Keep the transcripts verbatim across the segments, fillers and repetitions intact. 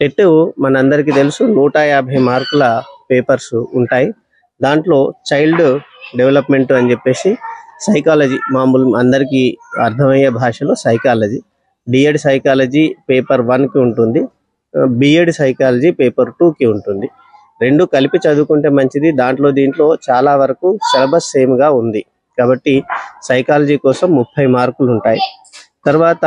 TET మనందరికీ తెలుసు నూట యాభై మార్కుల పేపర్స్ ఉంటాయి. దాంట్లో చైల్డ్ డెవలప్మెంట్ అని చెప్పేసి సైకాలజీ, మామూలు అందరికీ అర్థమయ్యే భాషలో సైకాలజీ, డిఎడ్ సైకాలజీ పేపర్ వన్కి ఉంటుంది, బిఎడ్ సైకాలజీ పేపర్ టూకి ఉంటుంది. రెండు కలిపి చదువుకుంటే మంచిది. దాంట్లో దీంట్లో చాలా వరకు సిలబస్ సేమ్గా ఉంది కాబట్టి సైకాలజీ కోసం ముప్పై మార్కులు ఉంటాయి. తర్వాత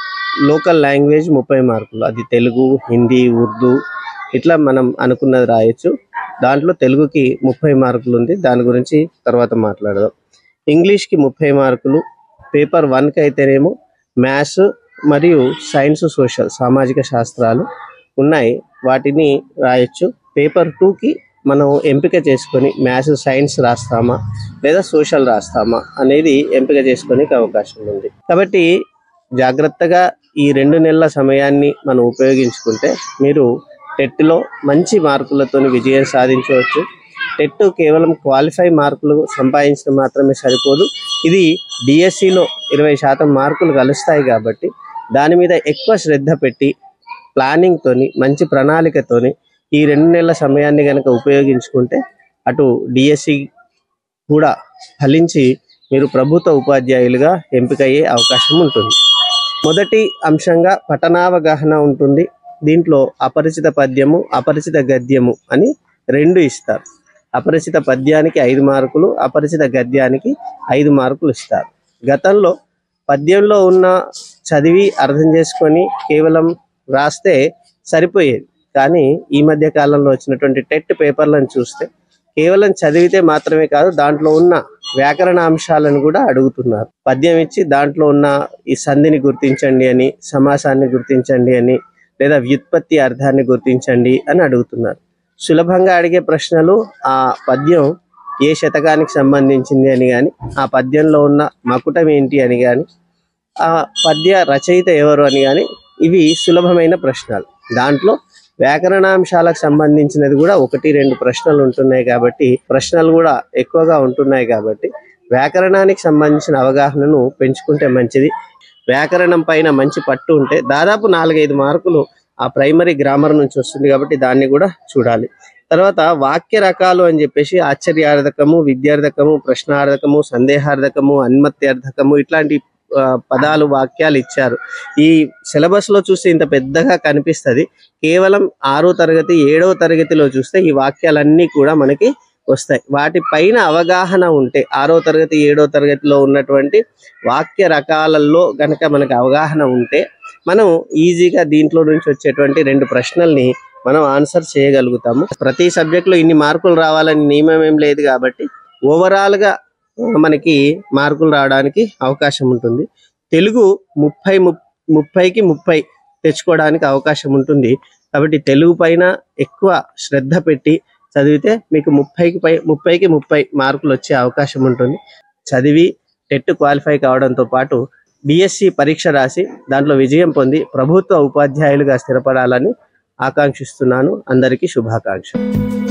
లోకల్ లాంగ్వేజ్ ముప్పై మార్కులు, అది తెలుగు, హిందీ, ఉర్దూ ఇట్లా మనం అనుకున్నది రాయొచ్చు. దాంట్లో తెలుగుకి ముప్పై మార్కులు ఉంది, దాని గురించి తర్వాత మాట్లాడదాం. ఇంగ్లీష్కి ముప్పై మార్కులు, పేపర్ వన్కి అయితేనేమో మ్యాథ్స్ మరియు సైన్స్, సోషల్ సామాజిక శాస్త్రాలు ఉన్నాయి, వాటిని రాయొచ్చు. పేపర్ టూకి మనం ఎంపిక చేసుకొని మ్యాథ్స్, సైన్స్ రాస్తామా లేదా సోషల్ రాస్తామా అనేది ఎంపిక చేసుకోనికి అవకాశం ఉంది. కాబట్టి జాగ్రత్తగా ఈ రెండు నెలల సమయాన్ని మనం ఉపయోగించుకుంటే మీరు టెట్లో మంచి మార్కులతో విజయం సాధించవచ్చు. టెట్ కేవలం క్వాలిఫై మార్కులు సంపాదించడం మాత్రమే సరిపోదు, ఇది డిఎస్సిలో ఇరవై శాతం మార్కులు కలుస్తాయి కాబట్టి దాని మీద ఎక్కువ శ్రద్ధ పెట్టి ప్లానింగ్తోని, మంచి ప్రణాళికతోని ఈ రెండు నెలల సమయాన్ని కనుక ఉపయోగించుకుంటే అటు డిఎస్సి కూడా ఫలించి మీరు ప్రభుత్వ ఉపాధ్యాయులుగా ఎంపికయ్యే అవకాశం ఉంటుంది. మొదటి అంశంగా పఠనావగాహన ఉంటుంది. దీంట్లో అపరిచిత పద్యము, అపరిచిత గద్యము అని రెండు ఇస్తారు. అపరిచిత పద్యానికి ఐదు మార్కులు, అపరిచిత గద్యానికి ఐదు మార్కులు ఇస్తారు. గతంలో పద్యంలో ఉన్న చదివి అర్థం చేసుకొని కేవలం రాస్తే సరిపోయేది, కానీ ఈ మధ్య కాలంలో వచ్చినటువంటి టెట్ పేపర్లను చూస్తే కేవలం చదివితే మాత్రమే కాదు, దాంట్లో ఉన్న వ్యాకరణ అంశాలను కూడా అడుగుతున్నారు. పద్యం ఇచ్చి దాంట్లో ఉన్న ఈ సంధిని గుర్తించండి అని, సమాసాన్ని గుర్తించండి అని, లేదా వ్యుత్పత్తి అర్థాన్ని గుర్తించండి అని అడుగుతున్నారు. సులభంగా అడిగే ప్రశ్నలు ఆ పద్యం ఏ శతకానికి సంబంధించింది అని కానీ, ఆ పద్యంలో ఉన్న మకుటం ఏంటి అని కానీ, ఆ పద్య రచయిత ఎవరు అని కానీ, ఇవి సులభమైన ప్రశ్నలు. దాంట్లో వ్యాకరణాంశాలకు సంబంధించినది కూడా ఒకటి రెండు ప్రశ్నలు ఉంటున్నాయి కాబట్టి ప్రశ్నలు కూడా ఎక్కువగా ఉంటున్నాయి కాబట్టి వ్యాకరణానికి సంబంధించిన అవగాహనను పెంచుకుంటే మంచిది. వ్యాకరణం పైన మంచి పట్టు ఉంటే దాదాపు నాలుగైదు మార్కులు ఆ ప్రైమరీ గ్రామర్ నుంచి వస్తుంది కాబట్టి దాన్ని కూడా చూడాలి. తర్వాత వాక్య రకాలు అని చెప్పేసి ఆశ్చర్యార్థకము, విద్యార్థకము, ప్రశ్నార్థకము, సందేహార్థకము, అన్మత్యార్థకము ఇట్లాంటి పదాలు, వాక్యాలు ఇచ్చారు. ఈ సిలబస్ లో చూస్తే ఇంత పెద్దగా కనిపిస్తుంది, కేవలం ఆరో తరగతి ఏడవ తరగతిలో చూస్తే ఈ వాక్యాలన్నీ కూడా మనకి వస్తాయి. వాటి పైన అవగాహన ఉంటే, ఆరో తరగతి ఏడో తరగతిలో ఉన్నటువంటి వాక్య రకాలలో గనక మనకు అవగాహన ఉంటే మనం ఈజీగా దీంట్లో నుంచి వచ్చేటువంటి రెండు ప్రశ్నల్ని మనం ఆన్సర్ చేయగలుగుతాము. ప్రతి సబ్జెక్టులో ఇన్ని మార్కులు రావాలని నియమం ఏం లేదు కాబట్టి ఓవరాల్గా మనకి మార్కులు రావడానికి అవకాశం ఉంటుంది. తెలుగు ముప్పై ముప్పైకి ముప్పై తెచ్చుకోవడానికి అవకాశం ఉంటుంది కాబట్టి తెలుగు పైన ఎక్కువ శ్రద్ధ పెట్టి చదివితే మీకు ముప్పైకి పై ముప్పైకి ముప్పై మార్కులు వచ్చే అవకాశం ఉంటుంది. చదివి టెట్ క్వాలిఫై కావడంతో పాటు డిఎస్సి పరీక్ష రాసి దాంట్లో విజయం పొంది ప్రభుత్వ ఉపాధ్యాయులుగా స్థిరపడాలని ఆకాంక్షిస్తున్నాను. అందరికీ శుభాకాంక్షలు.